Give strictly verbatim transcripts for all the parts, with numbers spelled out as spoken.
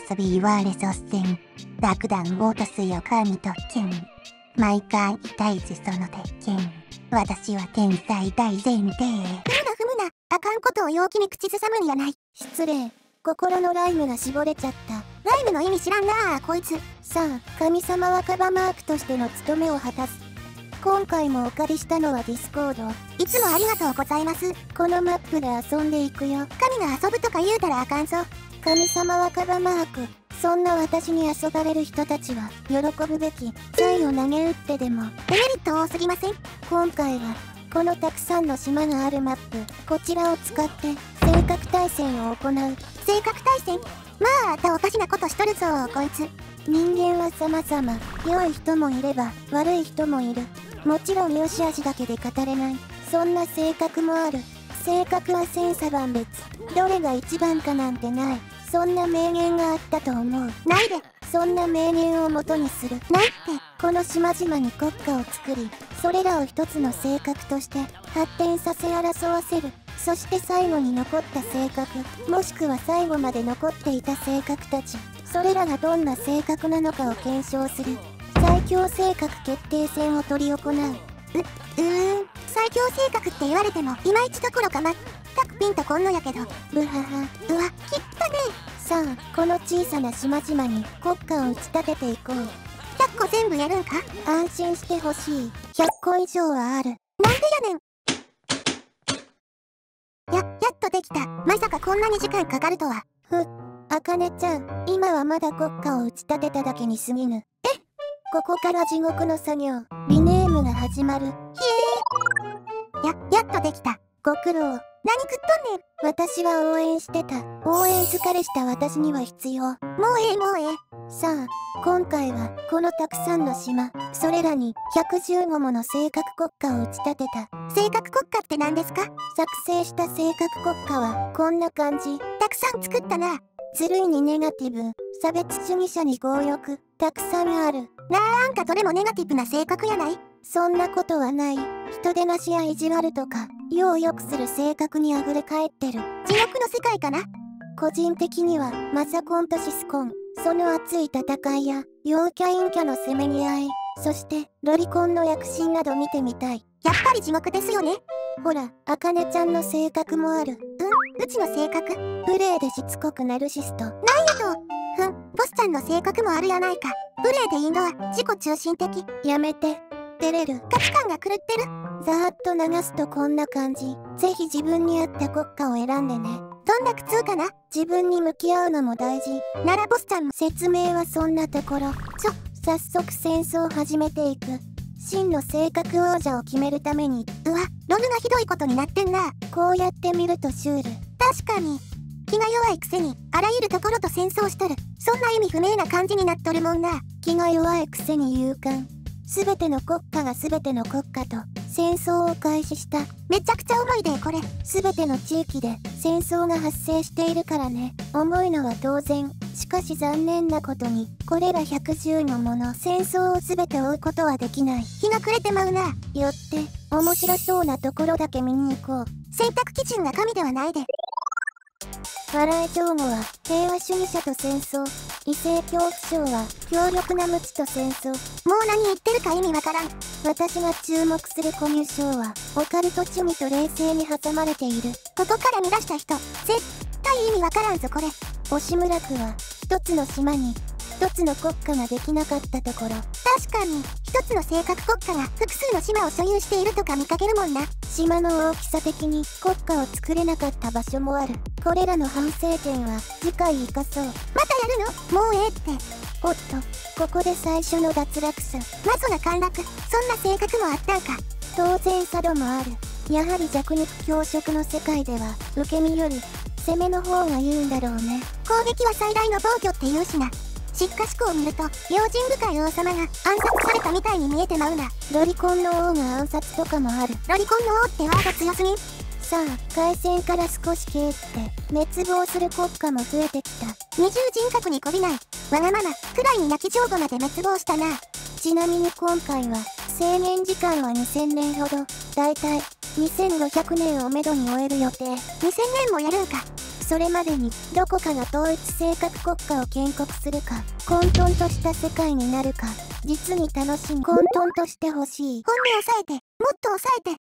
遊び言われ率先。楽団落とすよ神特権。毎回大事その鉄拳。私は天才大前提。踏むな踏むな。あかんことを陽気に口ずさむんやない。 失礼。心のライムが絞れちゃった。 ライムの意味知らんなあこいつ。 さあ、神様若葉マークとしての務めを果たす。今回もお借りしたのはディスコード。 いつもありがとうございます。 このマップで遊んでいくよ。 神が遊ぶとか言うたらあかんぞ。 神様若葉マーク。そんな私に遊ばれる人たちは喜ぶべき。財を投げ打ってでも。 デメリット多すぎません？ 今回はこのたくさんの島があるマップ、こちらを使って性格対戦を行う。 性格対戦？まああたおかしなことしとるぞこいつ。 人間は様々。良い人もいれば悪い人もいる。もちろん良し悪しだけで語れない。そんな性格もある。性格は千差万別。どれが一番かなんてない。そんな名言があったと思う。 ないで。 そんな名言を元にする。 ないって。 この島々に国家を作り、それらを一つの性格として発展させ争わせる。そして最後に残った性格、もしくは最後まで残っていた性格たち、それらがどんな性格なのかを検証する。最強性格決定戦を執り行う。う、うーん、最強性格って言われてもいまいちどころかまったくピンとこんのやけど。 ブハハ。 うわ、きったね。 さあ、この小さな島々に国家を打ち立てていこう。 ひゃっこ全部やるんか？ 安心してほしい。ひゃっこ以上はある。 なんでやねん。や、やっとできた。まさかこんなに時間かかるとは。 ふっ、あかねちゃん、今はまだ国家を打ち立てただけに過ぎぬ。 え？ ここから地獄の作業、リネームが始まる。ひえー。や、やっとできた。 ご苦労。 何食っとんねん。 私は応援してた。応援疲れした私には必要。もうええもうええ。 さあ、今回はこのたくさんの島、それらにひゃくじゅうごもの性格国家を打ち立てた。 性格国家って何ですか？ 作成した性格国家はこんな感じ。 たくさん作ったな。 ずるいにネガティブ、差別主義者に強欲、たくさんある。 なんかどれもネガティブな性格やない？ そんなことはない。人でなしや意地悪とか、世を良くする性格にあふれ返ってる。 地獄の世界かな？ 個人的には、マザコンとシスコン、その熱い戦いや、陽キャ陰キャのせめぎ合い、そして、ロリコンの躍進など見てみたい。 やっぱり地獄ですよね。 ほら、あかねちゃんの性格もある。 うん、うちの性格？ プレイでしつこくナルシスト。なんやと。ふん、ボスちゃんの性格もあるやないか。プレイでインドは自己中心的。 やめて。照れる。 価値観が狂ってる。 ざーっと流すとこんな感じ。ぜひ自分に合った国家を選んでね。 どんな苦痛かな？ 自分に向き合うのも大事。 ならボスちゃんも。 説明はそんなところ。 ちょ、 早速戦争を始めていく。真の性格王者を決めるために。 うわ、ログがひどいことになってんな。 こうやって見るとシュール。 確かに。気が弱いくせに、あらゆるところと戦争しとる。そんな意味不明な感じになっとるもんな。 気が弱いくせに勇敢。すべての国家がすべての国家と戦争を開始した。 めちゃくちゃ重いでこれ。 すべての地域で戦争が発生しているからね。重いのは当然。しかし残念なことに、これらひゃくじゅうのもの戦争をすべて追うことはできない。 日が暮れてまうな。 よって、面白そうなところだけ見に行こう。 選択基準が神ではないで。 笑い上後は平和主義者と戦争。異性恐怖症は強力な無知と戦争。 もう何言ってるか意味わからん。 私が注目する固有症はオカルト趣味と冷静に挟まれている。 ここから見出した人、絶対意味わからんぞこれ。 押村区は一つの島に一つの国家ができなかったところ。 確かに一つの性格国家が複数の島を所有しているとか見かけるもんな。 島の大きさ的に国家を作れなかった場所もある。これらの反省点は次回生かそう。 またやるの？もうええって。 おっと、ここで最初の脱落者。 謎な陥落。そんな性格もあったんか。 当然佐渡もある。やはり弱肉強食の世界では受け身より攻めの方が言うんだろうね。 攻撃は最大の防御って言うしな。疾患思考を見ると用心深い王様が暗殺されたみたいに見えてまうな。 ロリコンの王が暗殺とかもある。 ロリコンの王ってワード強すぎん？ さあ、開戦から少し経って滅亡する国家も増えてきた。 二重人格にこびないわがままくらいに泣き上戸まで滅亡したな。 ちなみに今回は制限時間はにせんねんほど。だいたいにせんごひゃくねんをめどに終える予定。 にせんねんもやるんか。 それまでにどこかが統一性格国家を建国するか、混沌とした世界になるか、実に楽しみ、混沌としてほしい。 本音抑えて、もっと抑えて。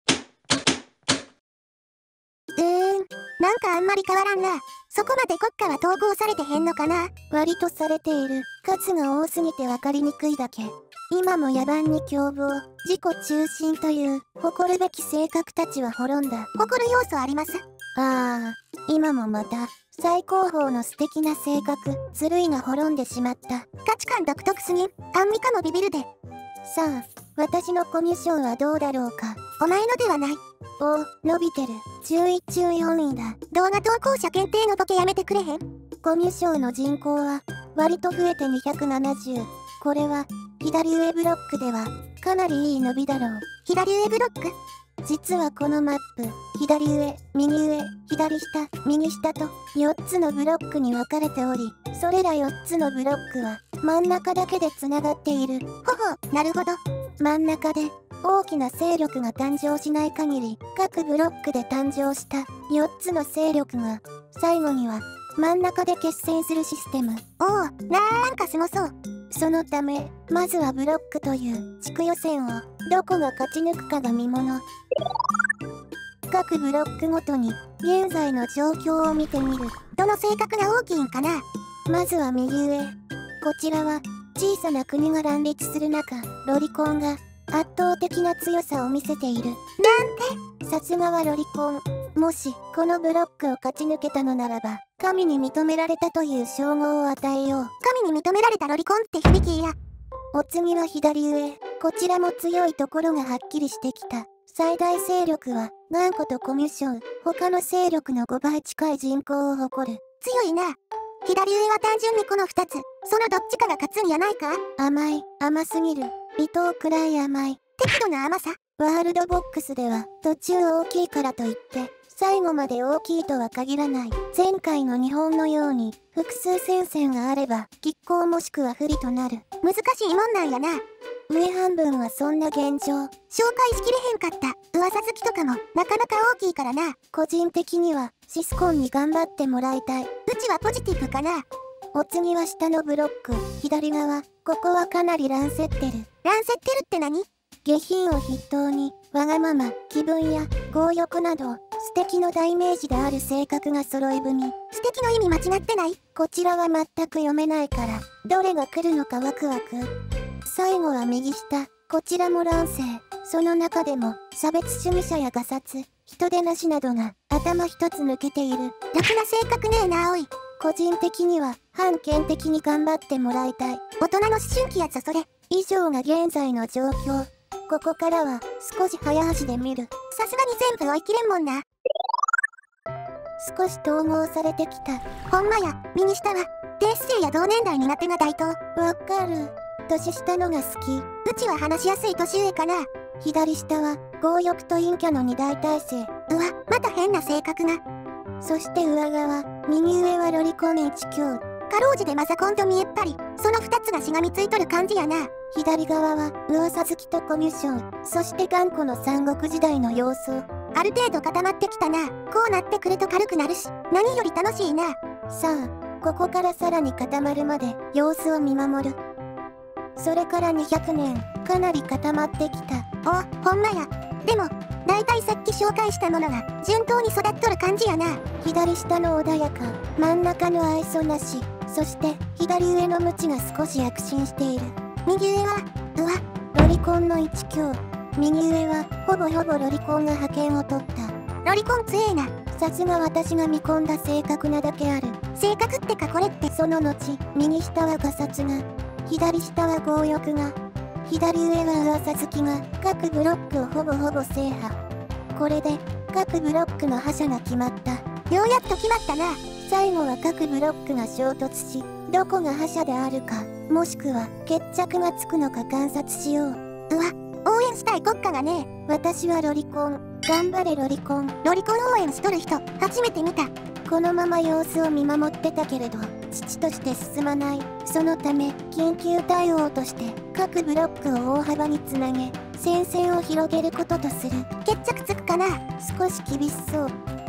うーん、なんかあんまり変わらんな。そこまで国家は統合されてへんのかな。 割とされている。数が多すぎて分かりにくいだけ。今も野蛮に凶暴、自己中心という誇るべき性格たちは滅んだ。 誇る要素あります。 ああ、今もまた最高峰の素敵な性格、ずるいが滅んでしまった。 価値観独特すぎん。アンミカもビビるで。 さあ、私のコミュ障はどうだろうか。 お前のではない。 お、伸びてる。じゅうい中よんいだ。 動画投稿者検定のボケやめてくれへん？ コミュ障の人口は割と増えてにひゃくななじゅう。これは左上ブロックではかなりいい伸びだろう。 左上ブロック？ 実はこのマップ、左上、右上、左下、右下とよっつのブロックに分かれており、それらよっつのブロックは真ん中だけでつながっている。 ほほ、なるほど。 真ん中で大きな勢力が誕生しない限り、各ブロックで誕生したよっつの勢力が最後には真ん中で決戦するシステム。 おお、なんかすごそう。 そのため、まずはブロックという地区予選をどこが勝ち抜くかが見もの。各ブロックごとに現在の状況を見てみる。 どの性格が大きいんかな。 まずは右上。こちらは小さな国が乱立する中、ロリコンが圧倒的な強さを見せている。なんて？ さすがはロリコン。もしこのブロックを勝ち抜けたのならば、神に認められたという称号を与えよう。 神に認められたロリコンって響きや。 お次は左上。こちらも強いところがはっきりしてきた。最大勢力は頑固とコミュ障。他の勢力のごばい近い人口を誇る。 強いな。左上は単純にこのふたつ。そのどっちかが勝つんやないか？ 甘い、甘すぎる。微糖くらい甘い。 適度な甘さ。 ワールドボックスでは途中大きいからといって最後まで大きいとは限らない。前回の日本のように複数戦線があれば拮抗もしくは不利となる。 難しいもんなんやな。 上半分はそんな現状。 紹介しきれへんかった噂好きとかもなかなか大きいからな。 個人的にはシスコンに頑張ってもらいたい。うちはポジティブかな。 お次は下のブロック、左側。ここはかなり乱せってる。 乱せってるって何？ 下品を筆頭に、わがまま、気分や強欲など、素敵の代名詞である性格が揃い踏み。 素敵の意味間違ってない？ こちらは全く読めないから、どれが来るのかワクワク。最後は右下、こちらも乱世。その中でも、差別主義者やガサツ、人手なしなどが頭一つ抜けている。楽な性格ねえなおい。 個人的には反権的に頑張ってもらいたい。 大人の思春期やつそれ。 以上が現在の状況。ここからは少し早足で見る。 さすがに全部追い切れんもんな。 少し統合されてきた。 ほんまや、右下は、低姿勢や同年代苦手が台頭。 わかる。年下のが好き。うちは話しやすい年上かな。 左下は、強欲と陰キャの二大体制。 うわ、また変な性格が。 そして上側、右上はロリコン一強。 かろうじてマザコンと見えっぱり、その二つがしがみついとる感じやな。 左側は噂好きとコミュ障、そして頑固の三国時代の様相。 ある程度固まってきたな。こうなってくると軽くなるし、何より楽しいな。 さあ、ここからさらに固まるまで様子を見守る。それからにひゃくねん、かなり固まってきた。 お、ほんまや。でも、だいたいさっき紹介したものが順当に育っとる感じやな。 左下の穏やか、真ん中の愛想なし、そして左上の無知が少し躍進している。 右上は、うわ、 ロリコンの一強。右上はほぼほぼロリコンが覇権を取った。 ロリコン強えな。 さすが私が見込んだ性格なだけある。 性格ってかこれって。 その後、右下はガサツが、左下は強欲が、左上は噂好きが各ブロックをほぼほぼ制覇。これで各ブロックの覇者が決まった。 ようやっと決まったな。 最後は各ブロックが衝突し、どこが覇者であるか、もしくは決着がつくのか観察しよう。 うわ、応援したい国家がね。 私はロリコン。頑張れロリコン。 ロリコン応援しとる人、初めて見た。 このまま様子を見守ってたけれど、父として進まない。そのため、緊急対応として、各ブロックを大幅につなげ、戦線を広げることとする。 決着つくかな。 少し厳しそう。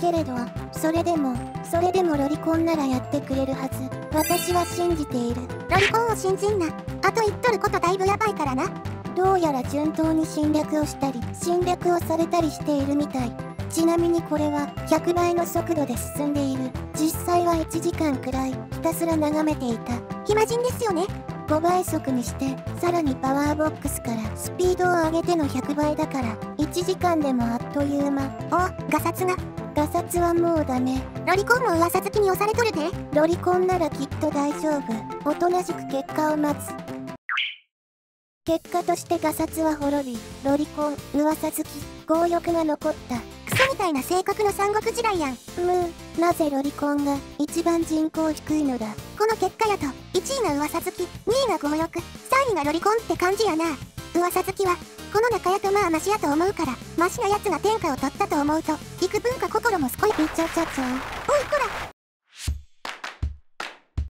けれど、それでも、それでもロリコンならやってくれるはず。私は信じている。 ロリコンを信じんな。あと言っとることだいぶやばいからな。 どうやら順当に侵略をしたり、侵略をされたりしているみたい。ちなみにこれはひゃくばいの速度で進んでいる。実際はいちじかんくらいひたすら眺めていた。 暇人ですよね。 ごばい速にして、さらにパワーボックスからスピードを上げてのひゃくばいだから、いちじかんでもあっという間。 お、ガサツが。 ガサツはもうダメ。 ロリコンも噂好きに押されとるで。 ロリコンならきっと大丈夫。おとなしく結果を待つ。結果としてガサツは滅び、ロリコン、噂好き、強欲が残った。 クソみたいな性格の三国時代やん。 むー、なぜロリコンが一番人口低いのだ。 この結果やと、いちいが噂好き、にいが強欲、さんいがロリコンって感じやな。噂好きは、この中やとまあマシやと思うから、マシなやつが天下を取ったと思うと、幾分か心も健や。 いちゃちゃちゃ。 おいこら